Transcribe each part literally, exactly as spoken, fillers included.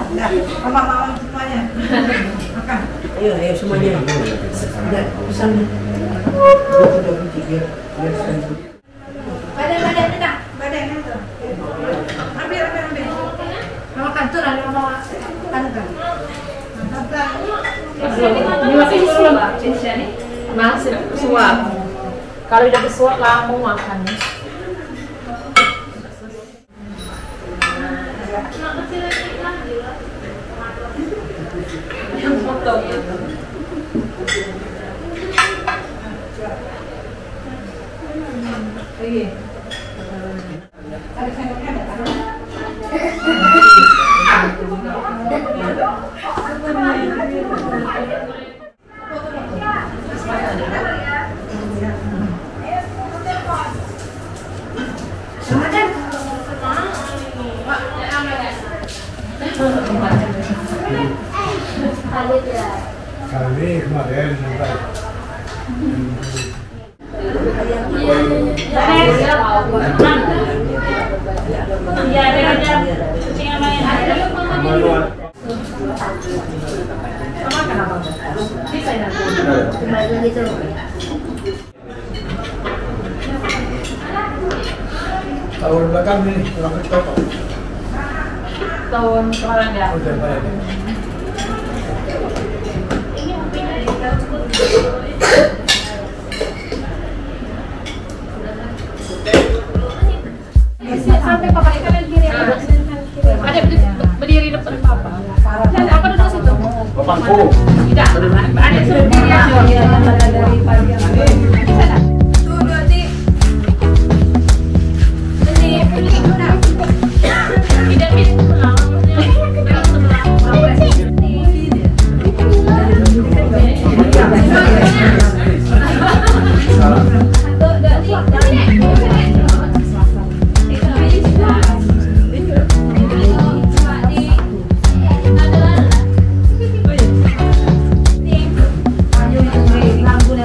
Nah, mama-mama semuanya. Makan. Ayo, ayo semuanya. Udah, pesan. Badan, badan, kita. Badan, itu. Ambil, ambil, ambil. Mama kantor, ada mama kantor. Ini masih suap, masih suap. Kalau udah bersuap lama makan. Yang foto. Iya. Ada sendoknya ada. Kali kemarin sampai iya ada aja kucing yang lain ada sama kenapa bisa ya kembali gitu tahun belakang nih kurang kecil tahun kemarin ya udah balik sampai papa di kanan kiri ada berdiri depan papa dan papa duduk situ bapakku tidak ada sendiri yang dari pagi tuh berarti ini tidak bisa pulang maksudnya sebelah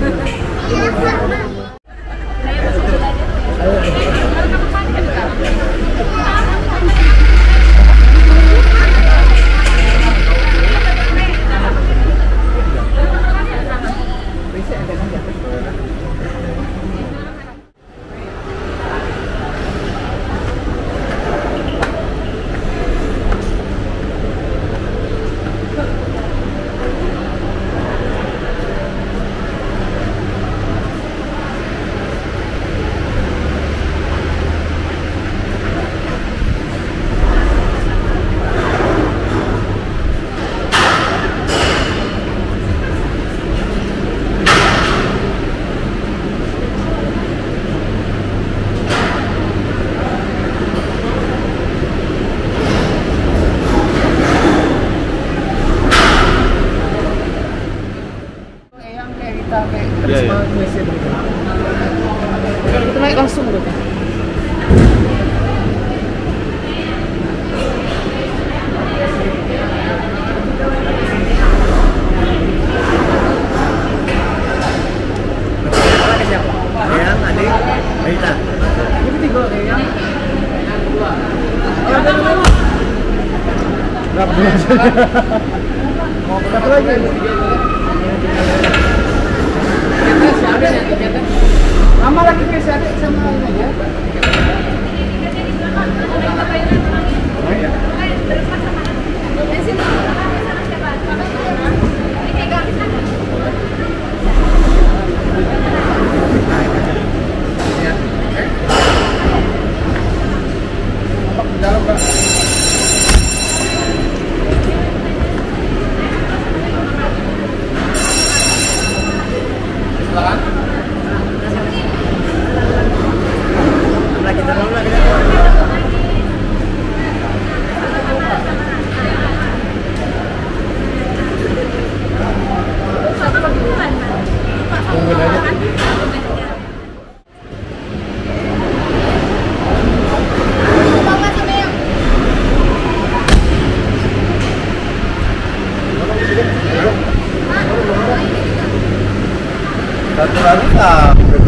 Iya, iya. Kita naik langsung berarti. Eyang, adik, Aita. Ini tiga Eyang. Berapa bulan? Mau satu lagi? Mama lagi ke sana sama ini aja. Satu lagi tak?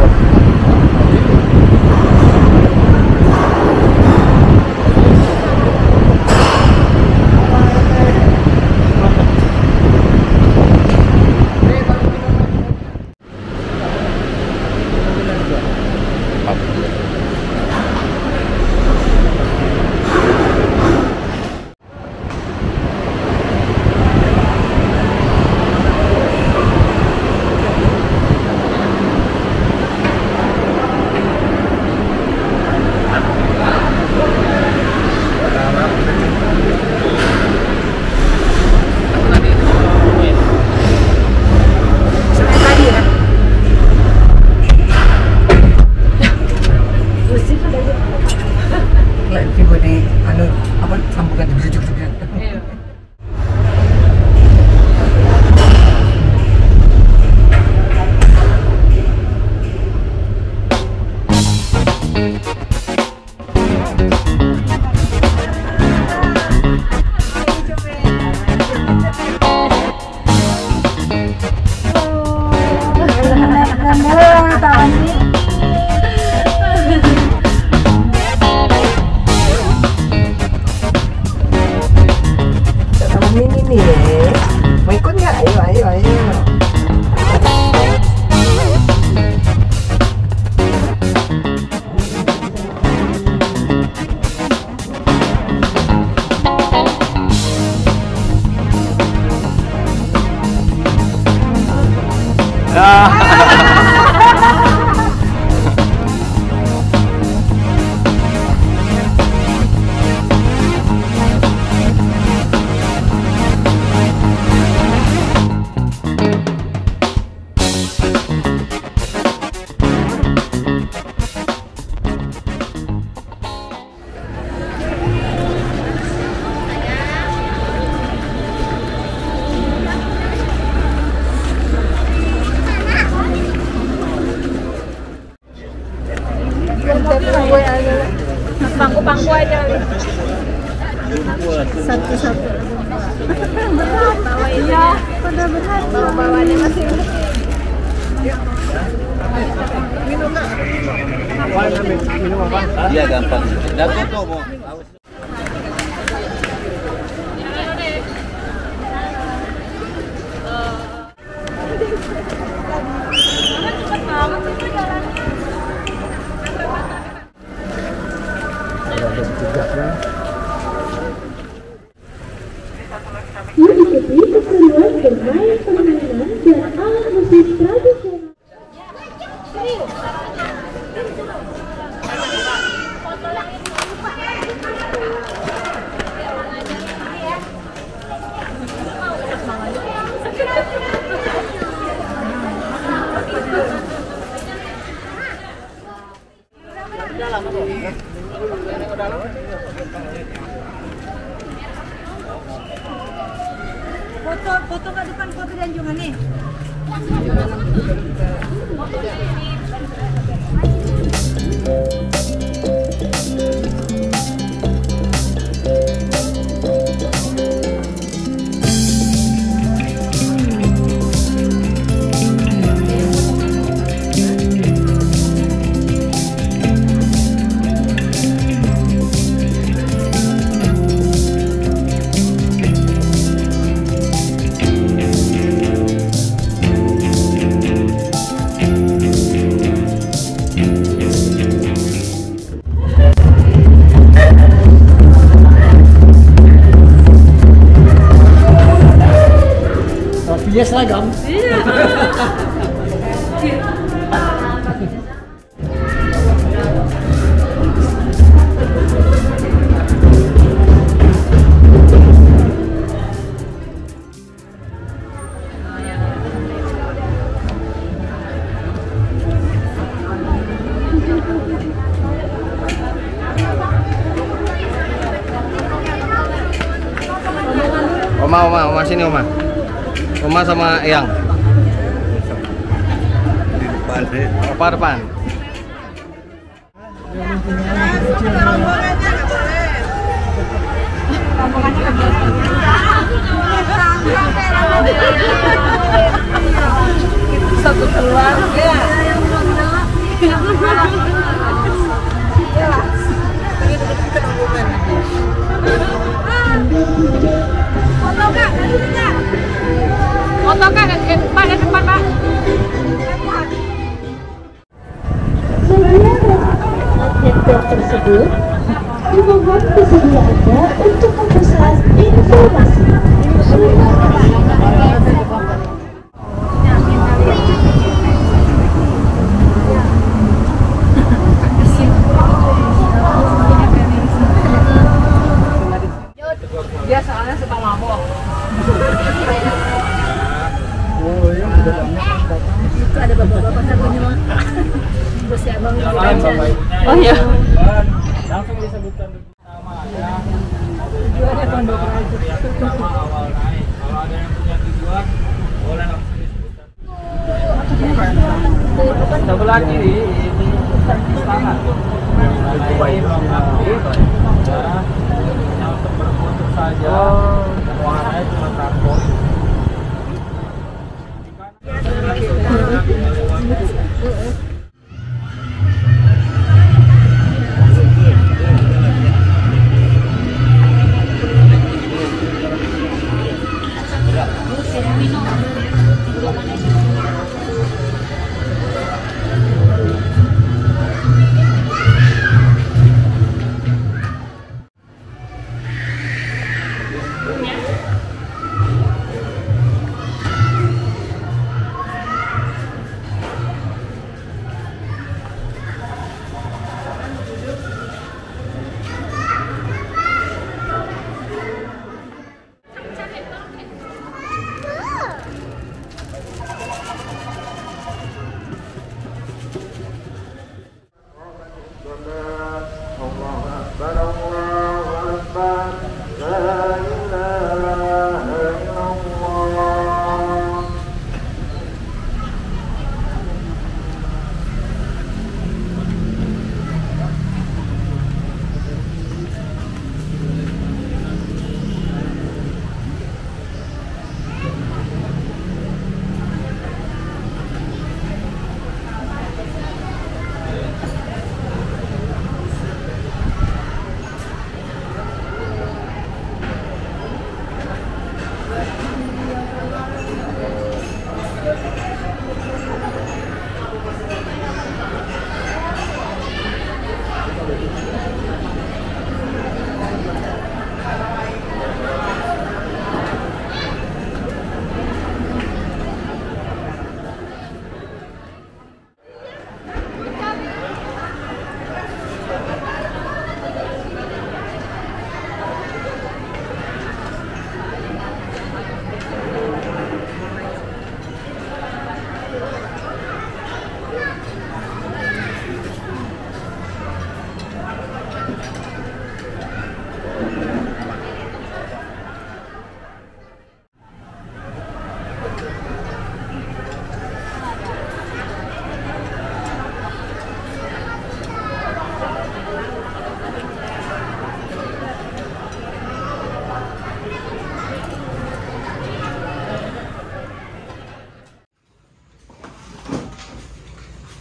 Pangku-pangku aja kali. Satu-satu. Berat. Bawa ini. Pada berat. Bawa-bawaannya masih. Minum apa? Iya gampang. Dan itu mau. Mengikuti keseruan bermain permainan dan alat musik tradisional. Foto, foto ke depan, foto dan jungan nih. Dia seragam. Iya. Oma, Oma, Oma sini Oma. Oma sama Eyang. Di depan deh. Opa depan. Satu keluarga. Foto kak, Foto kan di depan, di depan Pak. Sebelum melakukan tersebut, dimohon bersedia Anda untuk memesan informasi. Dia soalnya suka mabok. itu ada bapak-bapak satunya mah. Terus si abang Oh iya. Langsung disebutkan namanya. tujuannya pondok raja. Pertama awal naik. Kalau ada yang punya tujuan, boleh langsung disebutkan. Sebelah kiri ini istana. Itu baik. Hanya untuk berfoto saja. Warnanya cuma traktor.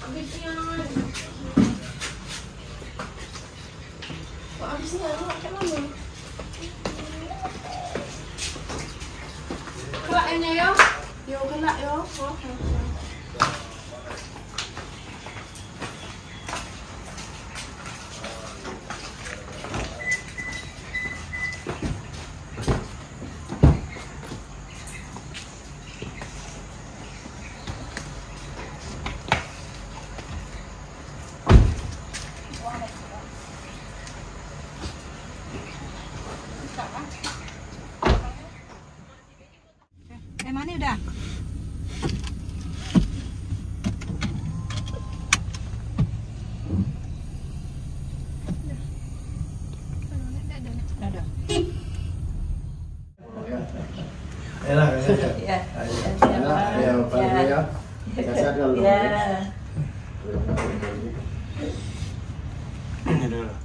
Habisnya. Kok habisnya? Kayak mana? Kelak ini yo. Yo kelak yo. Oh. Eh, mana udah? Enak, kasih. Ya. Ya, ya, ya. Kasih dulu. Ya. Ini dulu.